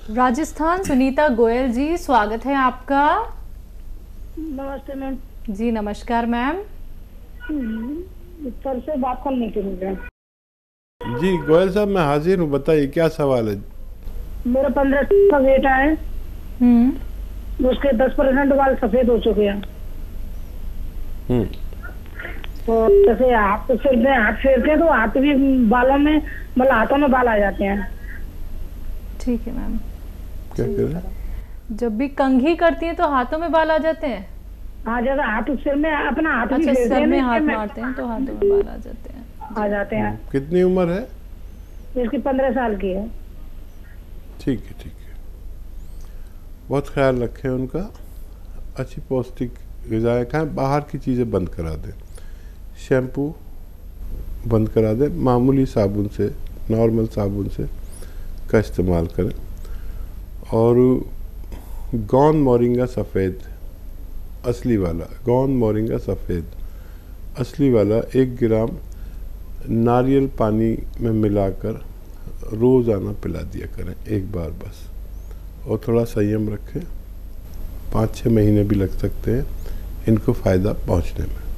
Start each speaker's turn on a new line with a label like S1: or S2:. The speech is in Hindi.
S1: राजस्थान सुनीता गोयल जी, स्वागत है आपका।
S2: नमस्ते मैम।
S1: जी नमस्कार मैम।
S2: सर से बात करनी थी मुझे।
S3: जी गोयल साहब, मैं हाजिर हूँ, बताइए क्या सवाल है।
S2: मेरा 15 का बेटा है, उसके 10% बाल सफेद हो चुके हैं। तो जैसे हाथ सिर में हाथ फेरते हैं तो हाथ भी बालों में, मतलब हाथों में बाल आ जाते हैं।
S1: ठीक है मैम।
S3: क्या कह रहे हैं?
S1: जब भी कंघी करती हैं तो हाथों में बाल आ जाते हैं।
S2: हाँ, जैसे हाथ सिर में अपना हाथ भी
S1: अच्छा,
S2: फेरते
S1: सर
S2: हैं
S1: में
S2: ना,
S1: हाथ
S2: इसमें
S1: मारते हैं तो हाथों में बाल आ जाते हैं।
S2: आ जाते हैं।
S3: कितनी उम्र है?
S2: इसकी 15 साल की है।
S3: ठीक है, ठीक है। बहुत ख्याल रखें उनका, अच्छी पौष्टिक ग़िज़ाएँ खाएं, बाहर की चीज़ें बंद करा दें, शैम्पू बंद करा दें, मामूली साबुन से, नॉर्मल साबुन से का इस्तेमाल करें। और गौन मोरिंगा सफ़ेद असली वाला, गौन मोरिंगा सफ़ेद असली वाला 1 ग्राम नारियल पानी में मिलाकर रोज़ाना पिला दिया करें, एक बार बस। और थोड़ा संयम रखें, 5-6 महीने भी लग सकते हैं इनको फ़ायदा पहुंचने में।